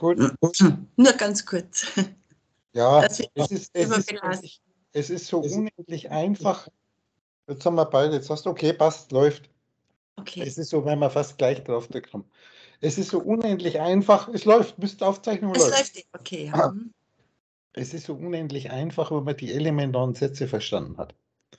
Gut. Nur ganz kurz. Ja, Das wird es ist so unendlich einfach. Jetzt haben wir beide, jetzt hast du, okay, passt, läuft. Okay. Es ist so, wenn wir fast gleich drauf kommen. Es ist so unendlich einfach, es läuft, bis die Aufzeichnung Es läuft. läuft, okay. Ja. Es ist so unendlich einfach, wenn man die elementaren Sätze verstanden hat.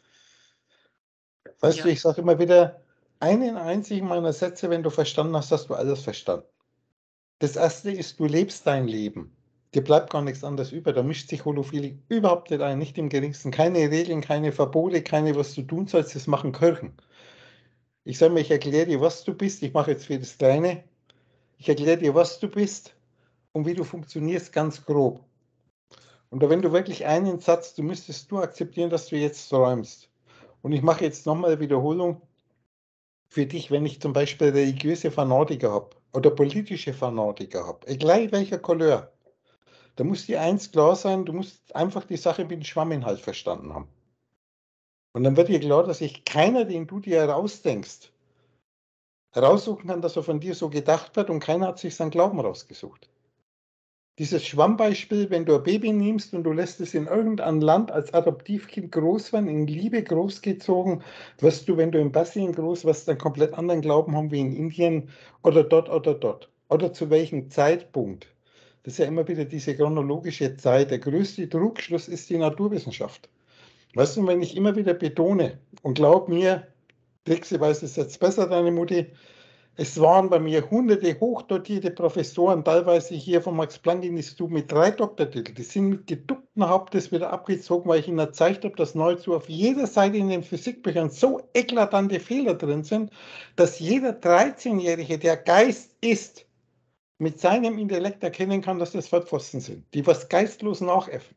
Weißt Ja. du, ich sage immer wieder, einen einzigen meiner Sätze, wenn du verstanden hast, hast du alles verstanden. Das erste ist, du lebst dein Leben. Dir bleibt gar nichts anderes über. Da mischt sich Holophilie überhaupt nicht ein, nicht im geringsten. Keine Regeln, keine Verbote, keine, was du tun sollst, das machen Kirchen. Ich sage mir, ich erkläre dir, was du bist. Ich mache jetzt für das Kleine. Ich erkläre dir, was du bist und wie du funktionierst, ganz grob. Und wenn du wirklich einen Satz, du müsstest nur akzeptieren, dass du jetzt träumst. Und ich mache jetzt nochmal Wiederholung für dich, wenn ich zum Beispiel religiöse Fanatiker habe oder politische Fanatiker habe, egal welcher Couleur. Da muss dir eins klar sein, du musst einfach die Sache mit dem Schwamminhalt verstanden haben. Und dann wird dir klar, dass sich keiner, den du dir herausdenkst, heraussuchen kann, dass er von dir so gedacht wird und keiner hat sich seinen Glauben rausgesucht. Dieses Schwammbeispiel, wenn du ein Baby nimmst und du lässt es in irgendeinem Land als Adoptivkind groß werden, in Liebe großgezogen, wirst du, wenn du in Brasilien groß wirst, einen komplett anderen Glauben haben wie in Indien oder dort oder dort. Oder zu welchem Zeitpunkt. Das ist ja immer wieder diese chronologische Zeit. Der größte Trugschluss ist die Naturwissenschaft. Weißt du, wenn ich immer wieder betone, und glaub mir, Trixi weiß es jetzt besser, deine Mutti, es waren bei mir hunderte hochdotierte Professoren, teilweise hier vom Max-Planck-Institut mit 3 Doktortiteln. Die sind mit geducktem Hauptes wieder abgezogen, weil ich ihnen gezeigt habe, dass nahezu auf jeder Seite in den Physikbüchern so eklatante Fehler drin sind, dass jeder 13-Jährige, der Geist ist, mit seinem Intellekt erkennen kann, dass das Vollpfosten sind, die was geistlos nachäffen.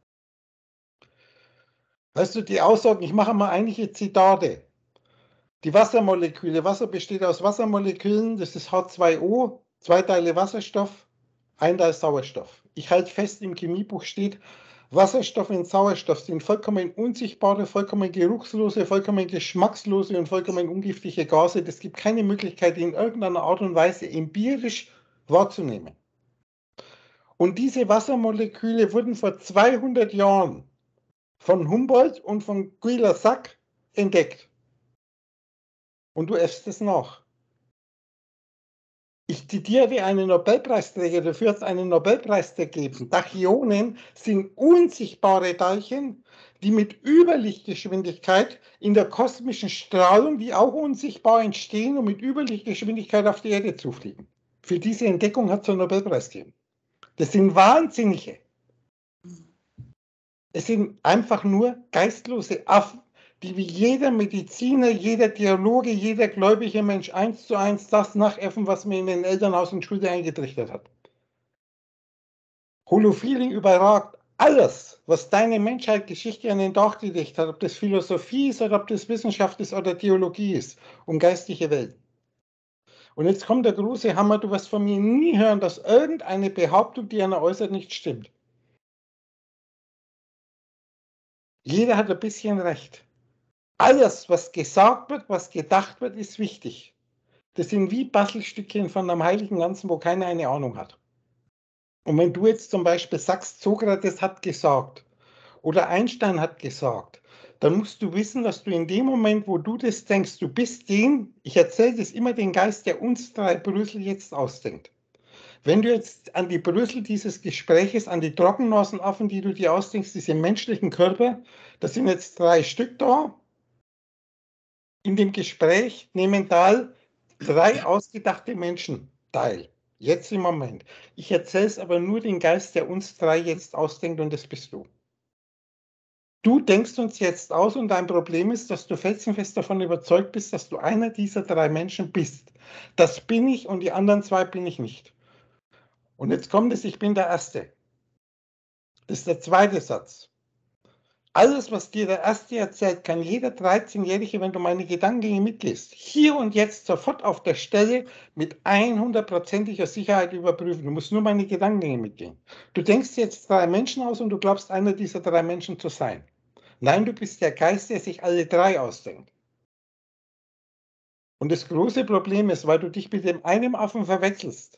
Weißt du, die Aussagen, ich mache mal einige Zitate. Die Wassermoleküle, Wasser besteht aus Wassermolekülen, das ist H2O, 2 Teile Wasserstoff, 1 Teil Sauerstoff. Ich halte fest, im Chemiebuch steht, Wasserstoff und Sauerstoff sind vollkommen unsichtbare, vollkommen geruchslose, vollkommen geschmackslose und vollkommen ungiftige Gase. Es gibt keine Möglichkeit, die in irgendeiner Art und Weise empirisch wahrzunehmen. Und diese Wassermoleküle wurden vor 200 Jahren von Humboldt und von Guy Lassac entdeckt. Und du äffst es nach. Ich zitiere einen Nobelpreisträger, dafür hat es einen Nobelpreis gegeben. Tachyonen sind unsichtbare Teilchen, die mit Überlichtgeschwindigkeit in der kosmischen Strahlung, die auch unsichtbar entstehen und mit Überlichtgeschwindigkeit auf die Erde zufliegen. Für diese Entdeckung hat es einen Nobelpreis gegeben. Das sind Wahnsinnige. Es sind einfach nur geistlose Affen, die wie jeder Mediziner, jeder Theologe, jeder gläubige Mensch 1:1 das nachäffen, was mir in den Elternhaus und Schule eingetrichtert hat. Holophilie überragt alles, was deine Menschheitsgeschichte an den Tag gelegt hat, ob das Philosophie ist oder ob das Wissenschaft ist oder Theologie ist, um geistige Welt. Und jetzt kommt der große Hammer, du wirst von mir nie hören, dass irgendeine Behauptung, die einer äußert, nicht stimmt. Jeder hat ein bisschen recht. Alles, was gesagt wird, was gedacht wird, ist wichtig. Das sind wie Bastelstückchen von einem heiligen Ganzen, wo keiner eine Ahnung hat. Und wenn du jetzt zum Beispiel sagst, Sokrates hat gesagt oder Einstein hat gesagt, dann musst du wissen, dass du in dem Moment, wo du das denkst, du bist ich erzähle das immer den Geist, der uns 3 Brüssel jetzt ausdenkt. Wenn du jetzt an die Brüssel dieses Gespräches, an die Trockennasenaffen, die du dir ausdenkst, diese menschlichen Körper, da sind jetzt 3 Stück da. In dem Gespräch nehmen 3 ausgedachte Menschen teil. Jetzt im Moment. Ich erzähle es aber nur den Geist, der uns 3 jetzt ausdenkt, und das bist du. Du denkst uns jetzt aus und dein Problem ist, dass du felsenfest davon überzeugt bist, dass du einer dieser 3 Menschen bist. Das bin ich und die anderen 2 bin ich nicht. Und jetzt kommt es, ich bin der Erste. Das ist der zweite Satz. Alles, was dir der Erste erzählt, kann jeder 13-Jährige, wenn du meine Gedankengänge mitgehst, hier und jetzt sofort auf der Stelle mit 100%iger Sicherheit überprüfen. Du musst nur meine Gedankengänge mitgehen. Du denkst jetzt 3 Menschen aus und du glaubst, einer dieser 3 Menschen zu sein. Nein, du bist der Geist, der sich alle 3 ausdenkt. Und das große Problem ist, weil du dich mit dem einen Affen verwechselst,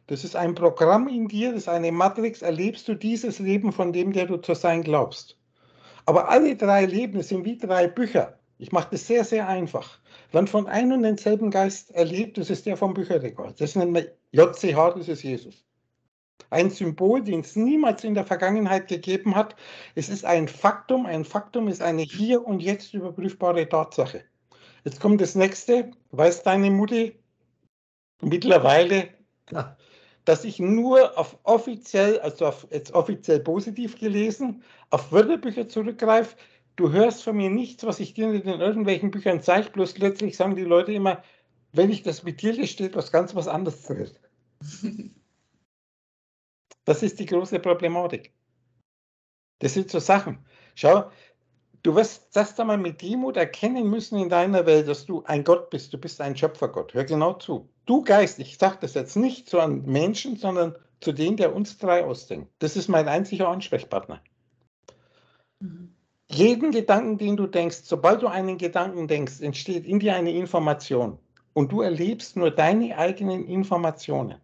Das ist ein Programm in dir, das ist eine Matrix, erlebst du dieses Leben von dem, der du zu sein glaubst. Aber alle 3 Leben sind wie 3 Bücher. Ich mache das sehr, sehr einfach. Wenn von einem und denselben Geist erlebt, das ist der vom Bücherregal. Das nennt man JCH, das ist Jesus. Ein Symbol, den es niemals in der Vergangenheit gegeben hat. Es ist ein Faktum. Ein Faktum ist eine hier und jetzt überprüfbare Tatsache. Jetzt kommt das nächste. Weiß deine Mutti mittlerweile, dass ich nur auf offiziell, also auf jetzt offiziell positiv gelesen, auf Wörterbücher zurückgreife. Du hörst von mir nichts, was ich dir in irgendwelchen Büchern zeige, bloß letztlich sagen die Leute immer, wenn ich das mit dir, steht was ganz was anderes drin. Das ist die große Problematik. Das sind so Sachen. Schau, du wirst das einmal mit Demut erkennen müssen in deiner Welt, dass du ein Gott bist. Du bist ein Schöpfergott. Hör genau zu. Du Geist, ich sage das jetzt nicht so an Menschen, sondern zu denen, der uns 3 ausdenkt. Das ist mein einziger Ansprechpartner. Jeden Gedanken, den du denkst, sobald du einen Gedanken denkst, entsteht in dir eine Information. Und du erlebst nur deine eigenen Informationen.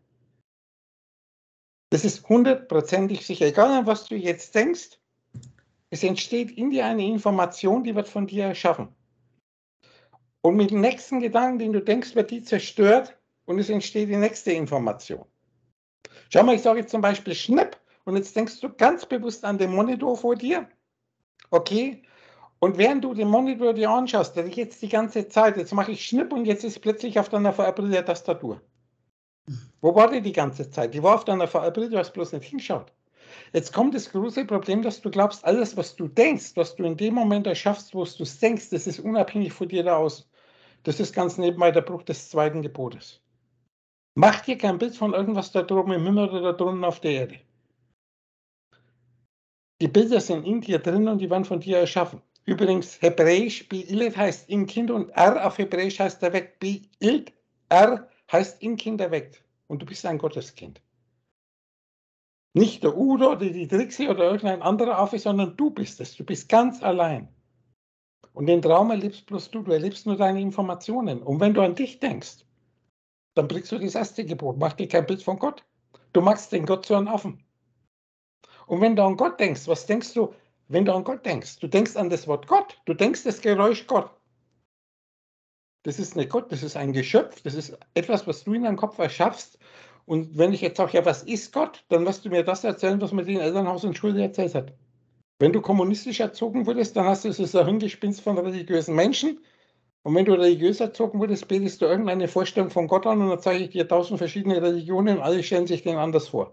Das ist 100%ig sicher. Egal an was du jetzt denkst, es entsteht in dir eine Information, die wird von dir erschaffen. Und mit dem nächsten Gedanken, den du denkst, wird die zerstört und es entsteht die nächste Information. Schau mal, ich sage jetzt zum Beispiel Schnipp und jetzt denkst du ganz bewusst an den Monitor vor dir. Okay? Und während du den Monitor dir anschaust, der dich jetzt die ganze Zeit, jetzt mache ich Schnipp und jetzt ist plötzlich auf deiner VR-Brille Tastatur. Wo war die ganze Zeit? Die war auf deiner VR-Brille, du hast bloß nicht hingeschaut. Jetzt kommt das große Problem, dass du glaubst, alles, was du denkst, was du in dem Moment erschaffst, wo du es denkst, das ist unabhängig von dir da aus. Das ist ganz nebenbei der Bruch des 2. Gebotes. Mach dir kein Bild von irgendwas da droben im Himmel oder da drunten auf der Erde. Die Bilder sind in dir drin und die werden von dir erschaffen. Übrigens, Hebräisch, Be'ilt heißt in Kind und R auf Hebräisch heißt erweckt. Be'ilt, R heißt in Kind erweckt. Und du bist ein Gotteskind. Nicht der Udo oder die Trixie oder irgendein anderer Affe, sondern du bist es. Du bist ganz allein. Und den Traum erlebst bloß du. Du erlebst nur deine Informationen. Und wenn du an dich denkst, dann brichst du das 1. Gebot. Mach dir kein Bild von Gott. Du machst den Gott zu einem Affen. Und wenn du an Gott denkst, was denkst du, wenn du an Gott denkst? Du denkst an das Wort Gott. Du denkst das Geräusch Gott. Das ist nicht Gott, das ist ein Geschöpf. Das ist etwas, was du in deinem Kopf erschaffst. Und wenn ich jetzt sage, ja, was ist Gott? Dann wirst du mir das erzählen, was man dir in Elternhaus und Schule erzählt hat. Wenn du kommunistisch erzogen wurdest, dann hast du es ein Hirngespinst von religiösen Menschen. Und wenn du religiös erzogen wurdest, betest du irgendeine Vorstellung von Gott an und dann zeige ich dir 1000 verschiedene Religionen und alle stellen sich den anders vor.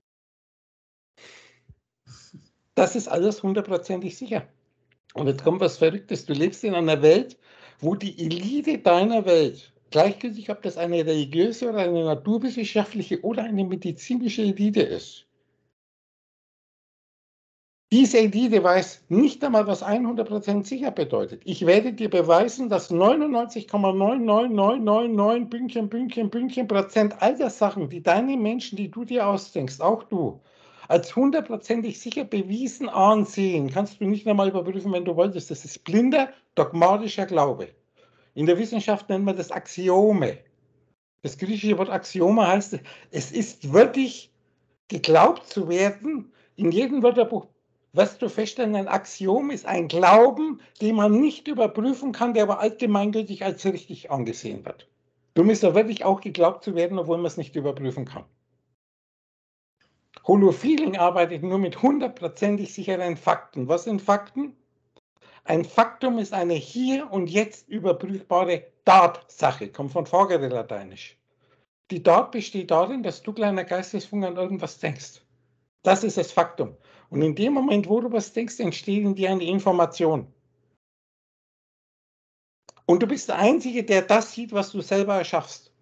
Das ist alles 100%ig sicher. Und jetzt kommt was Verrücktes. Du lebst in einer Welt, wo die Elite deiner Welt, gleichgültig ob das eine religiöse oder eine naturwissenschaftliche oder eine medizinische Elite ist, diese Elite weiß nicht einmal, was 100% sicher bedeutet. Ich werde dir beweisen, dass 99,99999 Bündchen Prozent all der Sachen, die deine Menschen, die du dir ausdenkst, auch du, als 100%ig sicher bewiesen ansehen, kannst du nicht einmal überprüfen, wenn du wolltest. Das ist blinder, dogmatischer Glaube. In der Wissenschaft nennt man das Axiome. Das griechische Wort Axiome heißt, es ist wirklich geglaubt zu werden. In jedem Wörterbuch wirst du feststellen, ein Axiom ist ein Glauben, den man nicht überprüfen kann, der aber allgemeingültig als richtig angesehen wird. Darum ist er wirklich auch geglaubt zu werden, obwohl man es nicht überprüfen kann. Holofeeling arbeitet nur mit 100%ig sicheren Fakten. Was sind Fakten? Ein Faktum ist eine hier und jetzt überprüfbare Tatsache, kommt von Lateinisch. Die Tat besteht darin, dass du, kleiner Geistesfunke, an irgendwas denkst. Das ist das Faktum. Und in dem Moment, wo du was denkst, entsteht in dir eine Information. Und du bist der Einzige, der das sieht, was du selber erschaffst.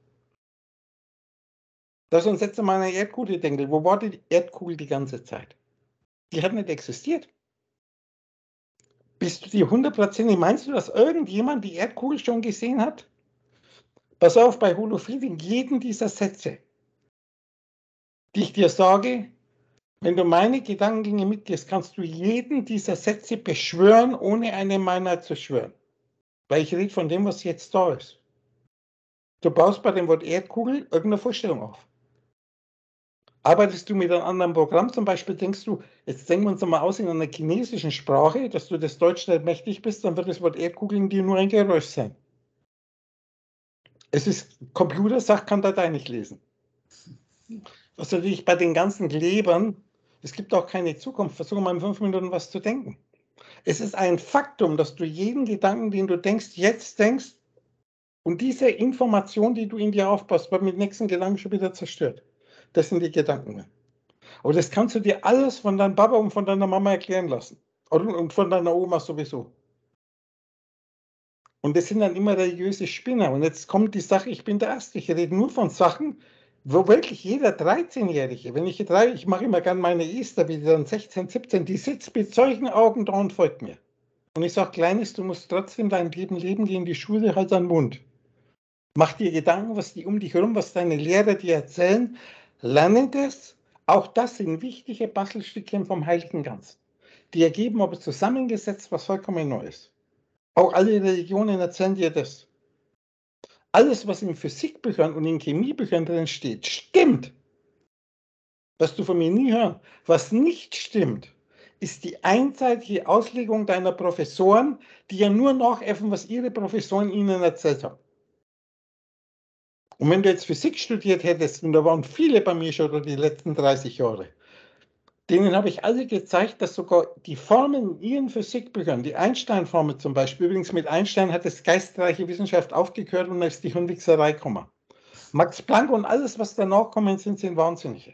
Lass uns jetzt mal an eine Erdkugel denken. Wo war die Erdkugel die ganze Zeit? Die hat nicht existiert. Bist du dir 100%, meinst du, dass irgendjemand die Erdkugel schon gesehen hat? Pass auf, bei Holofeeling, jeden dieser Sätze, die ich dir sage, wenn du meine Gedankengänge mitgehst, kannst du jeden dieser Sätze beschwören, ohne eine meiner zu schwören. Weil ich rede von dem, was jetzt da ist. Du baust bei dem Wort Erdkugel irgendeine Vorstellung auf. Arbeitest du mit einem anderen Programm zum Beispiel, denkst du, jetzt denken wir uns mal aus in einer chinesischen Sprache, dass du das Deutsch nicht mächtig bist, dann wird das Wort Erdkugeln dir nur ein Geräusch sein. Es ist, Computer sagt, kann Datei nicht lesen. Was natürlich bei den ganzen Klebern, es gibt auch keine Zukunft, versuche mal in 5 Minuten was zu denken. Es ist ein Faktum, dass du jeden Gedanken, den du denkst, jetzt denkst und diese Information, die du in dir aufbaust, wird mit dem nächsten Gedanken schon wieder zerstört. Das sind die Gedanken. Aber das kannst du dir alles von deinem Papa und von deiner Mama erklären lassen. Und von deiner Oma sowieso. Und das sind dann immer religiöse Spinner. Und jetzt kommt die Sache, ich bin der Erste, ich rede nur von Sachen, wo wirklich jeder 13-Jährige, ich mache immer gern meine Esther, wie die dann 16, 17, die sitzt mit solchen Augen da und folgt mir. Und ich sage, Kleines, du musst trotzdem dein Leben leben, geh in die Schule, halt deinen Mund. Mach dir Gedanken, was die um dich herum, was deine Lehrer dir erzählen, lerne das. Auch das sind wichtige Bastelstückchen vom Heiligen Ganzen. Die ergeben aber zusammengesetzt was vollkommen Neues. Auch alle Religionen erzählen dir das. Alles, was in Physikbüchern und in Chemiebüchern drin steht, stimmt. Was du von mir nie hörst. Was nicht stimmt, ist die einseitige Auslegung deiner Professoren, die ja nur nachäffen, was ihre Professoren ihnen erzählt haben. Und wenn du jetzt Physik studiert hättest, und da waren viele bei mir schon die letzten 30 Jahre, denen habe ich alle gezeigt, dass sogar die Formeln in ihren Physikbüchern, die Einstein-Formel zum Beispiel, übrigens mit Einstein hat das geistreiche Wissenschaft aufgehört und da ist die Hirnwichserei gekommen. Max Planck und alles, was danach kommen, sind Wahnsinnige.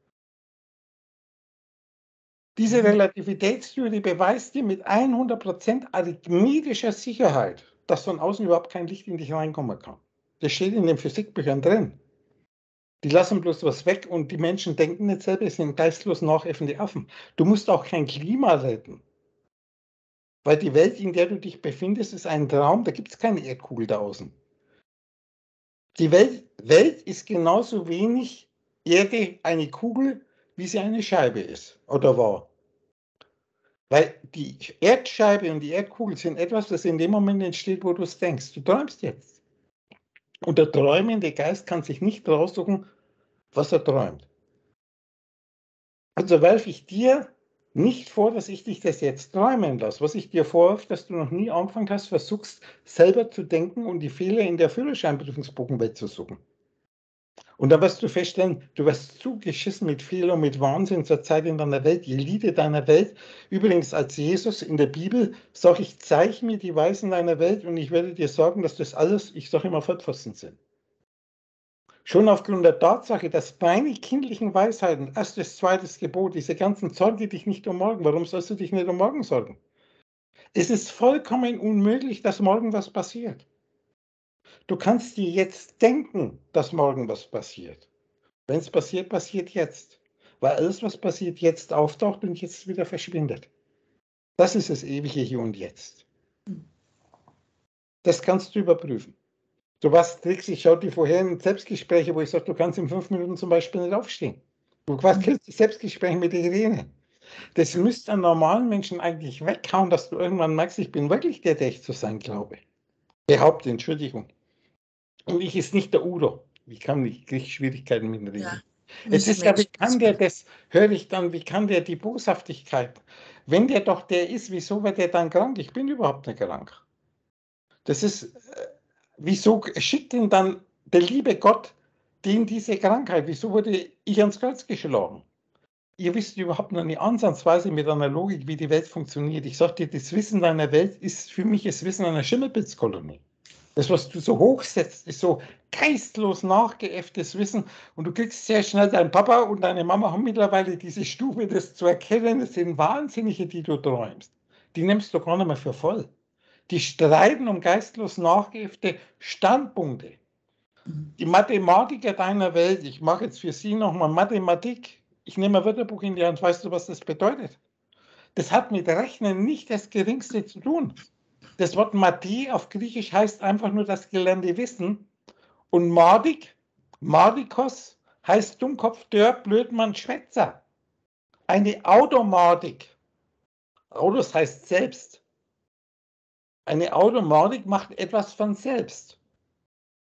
Diese Relativitätstheorie beweist dir mit 100% arithmetischer Sicherheit, dass von außen überhaupt kein Licht in dich reinkommen kann. Das steht in den Physikbüchern drin. Die lassen bloß was weg und die Menschen denken nicht selber, es sind geistlos nachäffende Affen. Du musst auch kein Klima retten. Weil die Welt, in der du dich befindest, ist ein Traum, da gibt es keine Erdkugel da außen. Die Welt ist genauso wenig Erde eine Kugel, wie sie eine Scheibe ist oder war. Weil die Erdscheibe und die Erdkugel sind etwas, das in dem Moment entsteht, wo du es denkst. Du träumst jetzt. Und der träumende Geist kann sich nicht raussuchen, was er träumt. Also werfe ich dir nicht vor, dass ich dich das jetzt träumen lasse. Was ich dir vorwerfe, dass du noch nie angefangen hast, versuchst selber zu denken und die Fehler in der Führerscheinprüfungsbogen wegzusuchen. Und dann wirst du feststellen, du wirst zugeschissen mit Fehler und mit Wahnsinn zur Zeit in deiner Welt, die Elite deiner Welt. Übrigens, als Jesus in der Bibel sagt, ich zeige mir die Weisen deiner Welt und ich werde dir sagen, dass das alles, ich sage immer, Vollpfosten sind. Schon aufgrund der Tatsache, dass meine kindlichen Weisheiten, erstes, zweites Gebot, diese ganzen Sorge dich nicht um morgen, warum sollst du dich nicht um morgen sorgen? Es ist vollkommen unmöglich, dass morgen was passiert. Du kannst dir jetzt denken, dass morgen was passiert. Wenn es passiert, passiert jetzt. Weil alles, was passiert, jetzt auftaucht und jetzt wieder verschwindet. Das ist das ewige Hier und Jetzt. Das kannst du überprüfen. Du weißt Tricks, ich schaue die vorherigen Selbstgespräche, wo ich sage, du kannst in 5 Minuten zum Beispiel nicht aufstehen. Du kennst die Selbstgespräche mit Irene. Das müsste einen normalen Menschen eigentlich weghauen, dass du irgendwann merkst, ich bin wirklich der ich zu sein glaube. Behaupte, Entschuldigung. Und ich ist nicht der Udo. Ich kann nicht, kriege Schwierigkeiten mit dem Reden. Ja, Es ist ja, wie kann der das, höre ich dann, wie kann der die Boshaftigkeit? Wenn der doch der ist, wieso wird der dann krank? Ich bin überhaupt nicht krank. Das ist, wieso schickt denn dann der liebe Gott den diese Krankheit? Wieso wurde ich ans Kreuz geschlagen? Ihr wisst überhaupt noch nicht ansatzweise mit einer Logik, wie die Welt funktioniert. Ich sage dir, das Wissen deiner Welt ist für mich das Wissen einer Schimmelpilzkolonie. Das, was du so hochsetzt, ist so geistlos nachgeäfftes Wissen und du kriegst sehr schnell, dein Papa und deine Mama haben mittlerweile diese Stufe, das zu erkennen, das sind Wahnsinnige, die du träumst. Die nimmst du gar nicht mehr für voll. Die streiten um geistlos nachgeäffte Standpunkte. Die Mathematiker deiner Welt, ich mache jetzt für Sie nochmal Mathematik. Ich nehme ein Wörterbuch in die Hand, weißt du, was das bedeutet? Das hat mit Rechnen nicht das Geringste zu tun. Das Wort Mathe auf Griechisch heißt einfach nur das gelernte Wissen. Und Mardikos heißt Dummkopf, Dörr, Blödmann, Schwätzer. Eine Automatik. Autos heißt selbst. Eine Automatik macht etwas von selbst.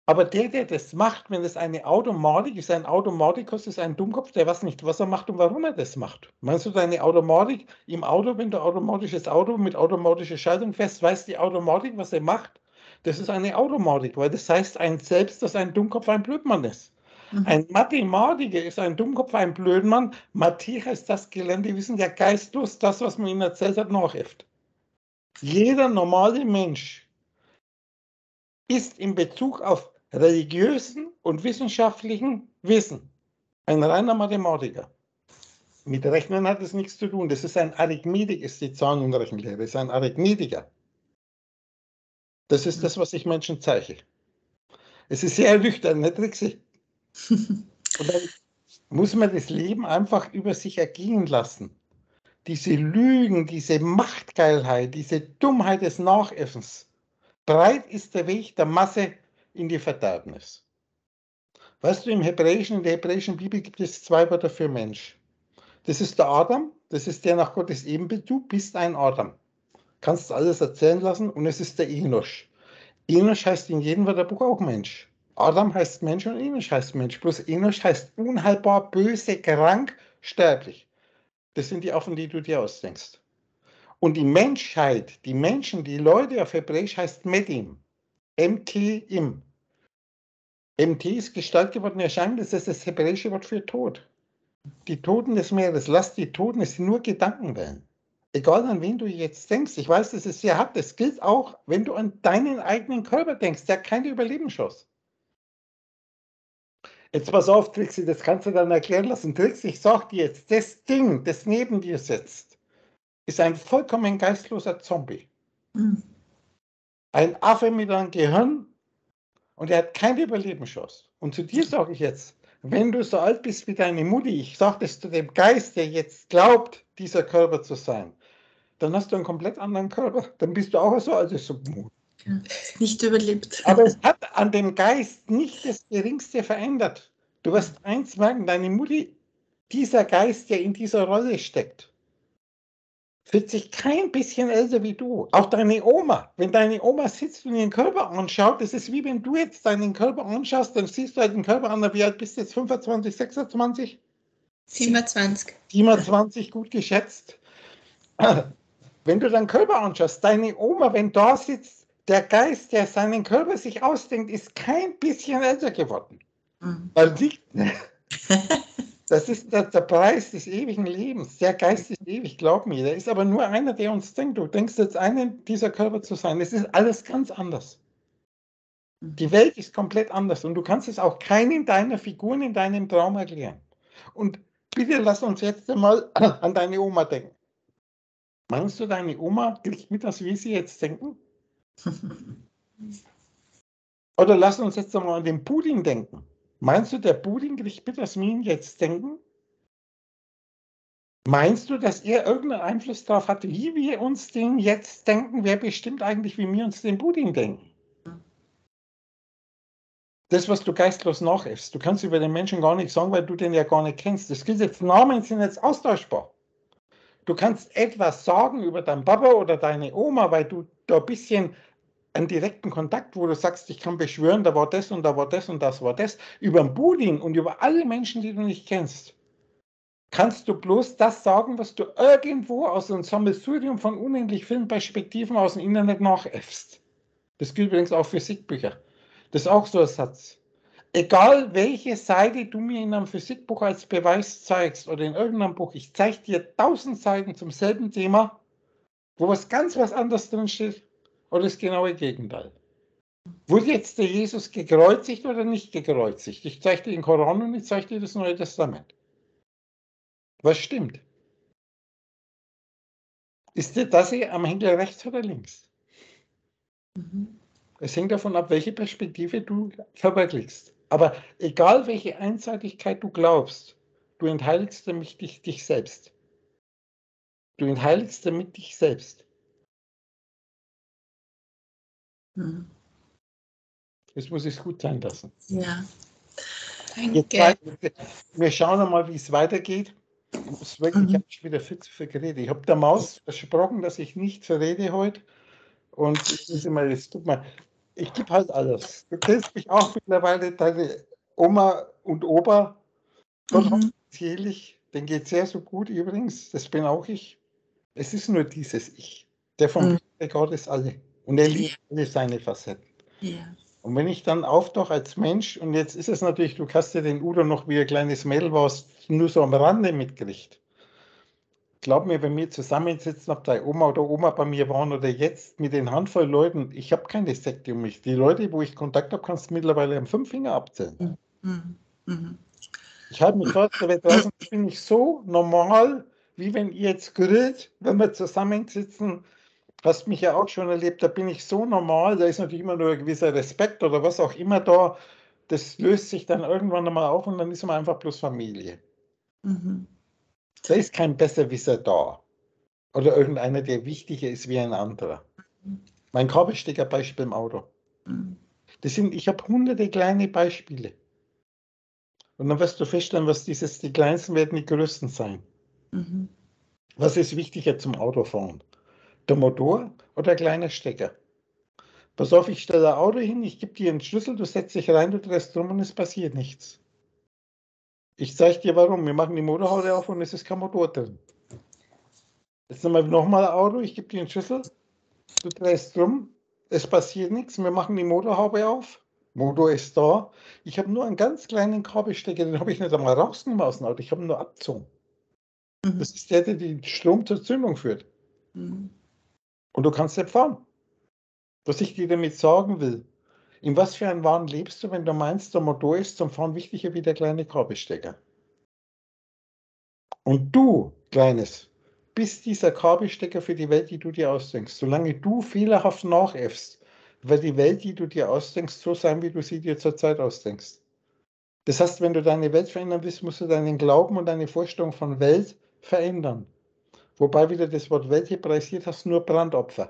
Aber der das macht, wenn es eine Automatik ist, ein Automatikus ist ein Dummkopf, der weiß nicht, was er macht und warum er das macht. Meinst du, deine Automatik im Auto, wenn du automatisches Auto mit automatischer Schaltung fährst, weiß die Automatik, was er macht? Das ist eine Automatik, weil das heißt ein Selbst, dass ein Dummkopf ein Blödmann ist. Ein Mathematiker ist ein Dummkopf, ein Blödmann. Mathe heißt das gelernte Wissen, der geistlos das, was man ihm erzählt hat, nachäfft. Jeder normale Mensch ist in Bezug auf religiösen und wissenschaftlichen Wissen ein reiner Mathematiker. Mit Rechnen hat es nichts zu tun. Das ist ein Arithmetik, ist die Zahlen- und Rechenlehre. Das ist ein Arithmetiker. Das ist das, was ich Menschen zeige. Es ist sehr nüchtern, nicht Trixi? Und dann muss man das Leben einfach über sich ergehen lassen. Diese Lügen, diese Machtgeilheit, diese Dummheit des Nachäffens. Breit ist der Weg der Masse in die Verderbnis. Weißt du, in der hebräischen Bibel gibt es 2 Wörter für Mensch. Das ist der Adam, das ist der nach Gottes Ebenbild. Du bist ein Adam. Kannst alles erzählen lassen und es ist der Enosch. Enosch heißt in jedem Wörterbuch auch Mensch. Adam heißt Mensch und Enosch heißt Mensch. Bloß Enosch heißt unheilbar, böse, krank, sterblich. Das sind die Affen, die du dir ausdenkst. Und die Menschheit, die Menschen, die Leute auf Hebräisch heißt Medim. M-T-Im. MT ist Gestalt geworden, Erscheinung, das ist das hebräische Wort für Tod. Die Toten des Meeres, lass die Toten, es sind nur Gedankenwellen. Egal an wen du jetzt denkst, ich weiß, das ist sehr hart, das gilt auch, wenn du an deinen eigenen Körper denkst, der hat keine Überlebenschance. Jetzt pass auf, Trixi, das kannst du dann erklären lassen. Trixi, ich sag dir jetzt, das Ding, das neben dir sitzt, ist ein vollkommen geistloser Zombie. Ein Affe mit einem Gehirn und er hat keine Überlebenschance. Und zu dir sage ich jetzt, wenn du so alt bist wie deine Mutti, ich sage das zu dem Geist, der jetzt glaubt, dieser Körper zu sein, dann hast du einen komplett anderen Körper. Dann bist du auch so alt wie so. Ja, nicht überlebt. Aber es hat an dem Geist nicht das Geringste verändert. Du wirst eins merken, deine Mutti, dieser Geist, der in dieser Rolle steckt, fühlt sich kein bisschen älter wie du. Auch deine Oma. Wenn deine Oma sitzt und ihren Körper anschaut, das ist wie wenn du jetzt deinen Körper anschaust, dann siehst du halt den Körper an, wie alt bist du jetzt? 25, 26? 27. 27, gut geschätzt. Wenn du deinen Körper anschaust, deine Oma, wenn da sitzt, der Geist, der seinen Körper sich ausdenkt, ist kein bisschen älter geworden. Weil das ist der Preis des ewigen Lebens. Der Geist ist ewig, glaub mir. Der ist aber nur einer, der uns denkt. Du denkst jetzt, einen dieser Körper zu sein. Es ist alles ganz anders. Die Welt ist komplett anders und du kannst es auch keinen deiner Figuren in deinem Traum erklären. Und bitte lass uns jetzt einmal an deine Oma denken. Meinst du, deine Oma kriegt mit, dass wir sie jetzt denken? Oder lass uns jetzt einmal an den Pudding denken. Meinst du, der Pudding kriegt mit, dass wir ihn jetzt denken? Meinst du, dass er irgendeinen Einfluss darauf hat, wie wir uns den jetzt denken? Wer bestimmt eigentlich, wie wir uns den Pudding denken? Das, was du geistlos nachäffst. Du kannst über den Menschen gar nichts sagen, weil du den ja gar nicht kennst. Das gilt jetzt, Namen sind jetzt austauschbar. Du kannst etwas sagen über deinen Papa oder deine Oma, weil du da ein bisschen einen direkten Kontakt, wo du sagst, ich kann beschwören, da war das und da war das und das war das. Über den Pudding und über alle Menschen, die du nicht kennst, kannst du bloß das sagen, was du irgendwo aus einem Sammelsurium von unendlich vielen Perspektiven aus dem Internet nachäffst. Das gilt übrigens auch für Physikbücher. Das ist auch so ein Satz. Egal welche Seite du mir in einem Physikbuch als Beweis zeigst oder in irgendeinem Buch, ich zeige dir 1000 Seiten zum selben Thema, wo was ganz was anderes drin steht oder das genaue Gegenteil. Wurde jetzt der Jesus gekreuzigt oder nicht gekreuzigt? Ich zeige dir den Koran und ich zeige dir das Neue Testament. Was stimmt? Ist dir das hier am Henkel rechts oder links? Es hängt davon ab, welche Perspektive du verwirklichst. Aber egal, welche Einseitigkeit du glaubst, du entheiligst damit dich selbst. Du entheiligst damit dich selbst. Das muss es gut sein lassen. Ja. Danke. Wir schauen mal, wie es weitergeht. Ich muss wirklich, ich habe schon wieder viel zu viel geredet. Ich habe der Maus versprochen, dass ich nicht verrede heute. Und jetzt mal, Ich gebe halt alles. Du kennst mich auch mittlerweile, deine Oma und Opa. Gott hab selig, denen geht sehr so gut übrigens. Das bin auch ich. Es ist nur dieses Ich. Der vom Blick der Gott ist alle. Und er liebt alle seine Facetten. Ja. Und wenn ich dann auftauche als Mensch, und jetzt ist es natürlich, du hast ja den Udo noch wie ein kleines Mädel warst, nur so am Rande mitgekriegt. Glaub mir, wenn wir zusammensitzen, ob deine Oma oder Oma bei mir waren oder jetzt mit den Handvoll Leuten, ich habe keine Sekte um mich. Die Leute, wo ich Kontakt habe, kannst du mittlerweile am 5 Finger abzählen. Ich halte mich dort, weil draußen bin ich so normal, wie wenn ihr jetzt grillt, wenn wir zusammensitzen. Hast mich ja auch schon erlebt, da bin ich so normal, da ist natürlich immer nur ein gewisser Respekt oder was auch immer da. Das löst sich dann irgendwann einmal auf und dann ist man einfach bloß Familie. Da ist kein Besserwisser da. Oder irgendeiner, der wichtiger ist wie ein anderer. Mein Kabelsteckerbeispiel im Auto. Ich habe hunderte kleine Beispiele. Und dann wirst du feststellen, die kleinsten werden die größten sein. Was ist wichtiger zum Autofahren? Der Motor oder der kleine Stecker? Pass auf, ich stelle ein Auto hin, ich gebe dir einen Schlüssel, du setzt dich rein, du drehst drum und es passiert nichts. Ich zeige dir warum. Wir machen die Motorhaube auf und es ist kein Motor drin. Jetzt nochmal ein Auto, ich gebe dir einen Schlüssel, du drehst drum, es passiert nichts, wir machen die Motorhaube auf, Motor ist da. Ich habe nur einen ganz kleinen Kabelstecker, den habe ich nicht einmal rausgenommen aus dem Auto, ich habe ihn nur abgezogen. Das ist der den Strom zur Zündung führt. Und du kannst nicht fahren. Was ich dir damit sagen will, in was für einem Wahn lebst du, wenn du meinst, der Motor ist zum Fahren wichtiger wie der kleine Kabelstecker? Und du, Kleines, bist dieser Kabelstecker für die Welt, die du dir ausdenkst. Solange du fehlerhaft nachäffst, wird die Welt, die du dir ausdenkst, so sein, wie du sie dir zurzeit ausdenkst. Das heißt, wenn du deine Welt verändern willst, musst du deinen Glauben und deine Vorstellung von Welt verändern. Wobei wieder das Wort Welt hebraisiert hast, nur Brandopfer.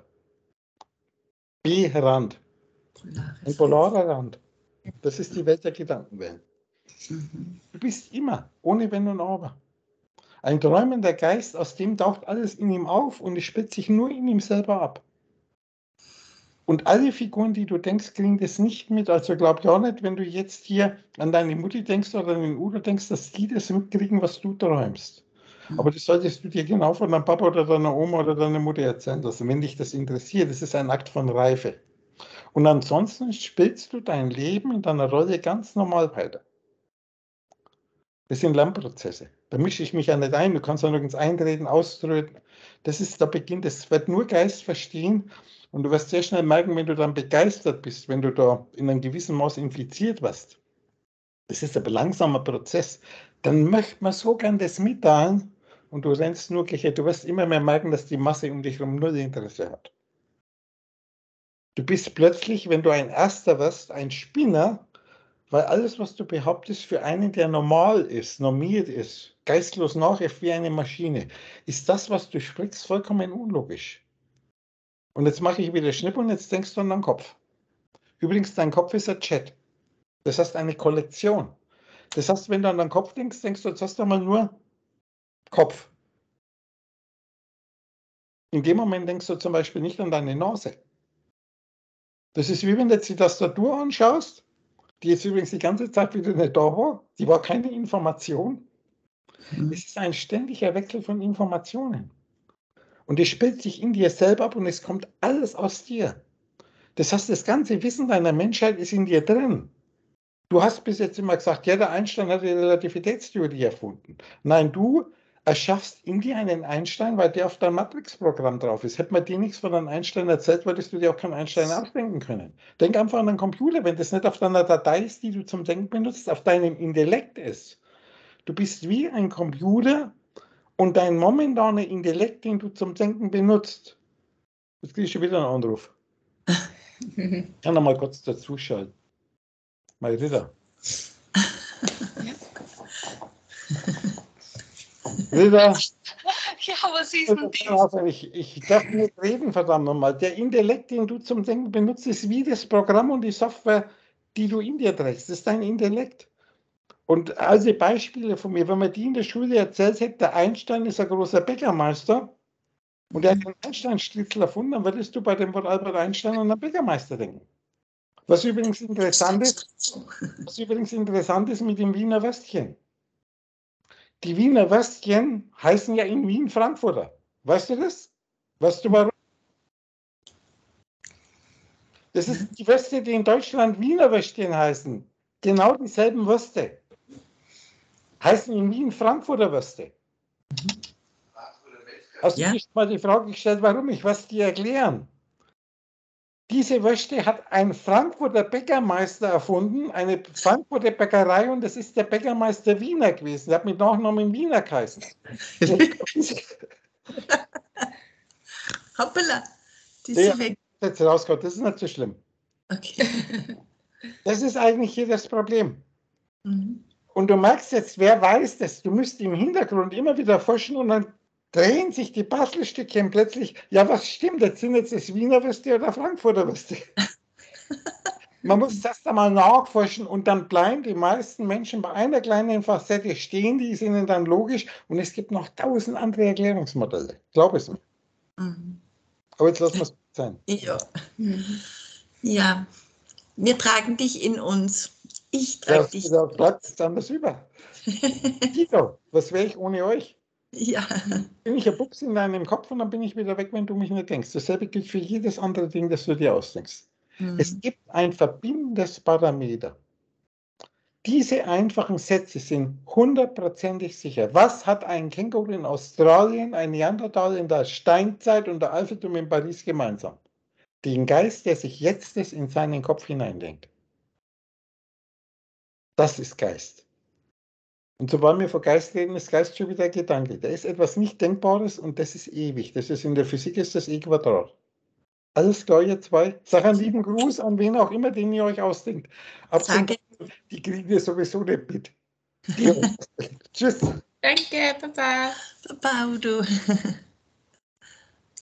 B-Rand. Ein polarer Rand. Das ist die Welt der Gedankenwelt. Du bist immer, ohne Wenn und Aber. Ein träumender Geist, aus dem taucht alles in ihm auf und es spielt sich nur in ihm selber ab. Und alle Figuren, die du denkst, kriegen das nicht mit. Also glaub ja nicht, wenn du jetzt hier an deine Mutti denkst oder an den Udo denkst, dass die das mitkriegen, was du träumst. Aber das solltest du dir genau von deinem Papa oder deiner Oma oder deiner Mutter erzählen lassen, wenn dich das interessiert. Das ist ein Akt von Reife. Und ansonsten spielst du dein Leben in deiner Rolle ganz normal weiter. Das sind Lernprozesse. Da mische ich mich ja nicht ein. Du kannst ja nirgends eintreten, austreten. Das ist der Beginn. Das wird nur Geist verstehen. Und du wirst sehr schnell merken, wenn du dann begeistert bist, wenn du da in einem gewissen Maß infiziert wirst. Das ist aber langsamer Prozess. Dann möchte man so gern das mitteilen und du rennst nur gleich. Du wirst immer mehr merken, dass die Masse um dich herum null Interesse hat. Du bist plötzlich, wenn du ein Erster wirst, ein Spinner, weil alles, was du behauptest, für einen, der normal ist, normiert ist, geistlos nachäfft wie eine Maschine, ist das, was du sprichst, vollkommen unlogisch. Und jetzt mache ich wieder Schnipp und jetzt denkst du an deinen Kopf. Übrigens, dein Kopf ist ein Chat. Das heißt eine Kollektion. Das heißt, wenn du an deinen Kopf denkst, denkst du, jetzt hast du mal nur Kopf. In dem Moment denkst du zum Beispiel nicht an deine Nase. Das ist wie wenn du jetzt die Tastatur anschaust, die jetzt übrigens die ganze Zeit wieder nicht da war. Die war keine Information. Es ist ein ständiger Wechsel von Informationen. Und es spielt sich in dir selber ab und es kommt alles aus dir. Das heißt, das ganze Wissen deiner Menschheit ist in dir drin. Du hast bis jetzt immer gesagt, ja, der Einstein hat die Relativitätstheorie erfunden. Nein, du erschaffst in dir einen Einstein, weil der auf deinem Matrix-Programm drauf ist. Hätte man dir nichts von einem Einstein erzählt, würdest du dir auch keinen Einstein ausdenken können. Denk einfach an einen Computer, wenn das nicht auf deiner Datei ist, die du zum Denken benutzt, auf deinem Intellekt ist. Du bist wie ein Computer und dein momentaner Intellekt, den du zum Denken benutzt. Jetzt kriege ich schon wieder einen Anruf. Ich kann noch mal kurz dazuschalten. Mein Ritter. Ritter. Ja, was ist denn das? Ich darf nicht reden, verdammt nochmal. Der Intellekt, den du zum Denken benutzt, ist wie das Programm und die Software, die du in dir trägst. Das ist dein Intellekt. Und also Beispiele von mir, wenn man die in der Schule erzählt hätte, der Einstein ist ein großer Bäckermeister und der hat den Einstein-Schnitzel erfunden, dann würdest du bei dem Wort Albert Einstein an einen Bäckermeister denken. Was übrigens interessant ist mit dem Wiener Würstchen. Die Wiener Würstchen heißen ja in Wien Frankfurter. Weißt du das? Weißt du warum? Das ist die Würste, die in Deutschland Wiener Würstchen heißen. Genau dieselben Würste. Heißen in Wien Frankfurter Würste. Hast du dir schon mal die Frage gestellt, warum? Ich werde es dir erklären. Diese Würste hat ein Frankfurter Bäckermeister erfunden, eine Frankfurter Bäckerei, und das ist der Bäckermeister Wiener gewesen. Der hat mit Nachnamen Wiener geheißen. Hoppala. Die ist Ja, weg. jetzt rausgekommen, das ist nicht so schlimm. Okay. Das ist eigentlich hier das Problem. Mhm. Und du merkst jetzt, wer weiß das? Du müsst im Hintergrund immer wieder forschen und dann drehen sich die Puzzlestückchen plötzlich. Ja, was stimmt? Jetzt sind jetzt das Wiener Würste oder Frankfurter Würste. Man muss erst einmal nachforschen und dann bleiben die meisten Menschen bei einer kleinen Facette stehen, die ist ihnen dann logisch, und es gibt noch 1000 andere Erklärungsmodelle. Glaub es mir. Mhm. Aber jetzt lassen wir es sein. Ja. Mhm. Ja, wir tragen dich in uns. Ich trage dich. Da bleibt es anders über. Tito, was wäre ich ohne euch? Ja. Bin ich ein Buchs in deinem Kopf und dann bin ich wieder weg, wenn du mich nicht denkst. Dasselbe gilt für jedes andere Ding, das du dir ausdenkst. Mhm. Es gibt ein verbindendes Parameter. Diese einfachen Sätze sind 100%ig sicher. Was hat ein Känguru in Australien, ein Neandertal in der Steinzeit und der Eiffelturm in Paris gemeinsam? Den Geist, der sich jetzt in seinen Kopf hineindenkt. Das ist Geist. Und sobald wir von Geist reden, ist Geist schon wieder Gedanke. Da ist etwas nicht Denkbares und das ist ewig. Das ist in der Physik ist das E-Quadrat. Alles klar, ihr zwei. Sag einen lieben Gruß an wen auch immer, den ihr euch ausdenkt. Danke. Die kriegen wir sowieso nicht mit. Tschüss. Danke, Papa. Papa, Udo.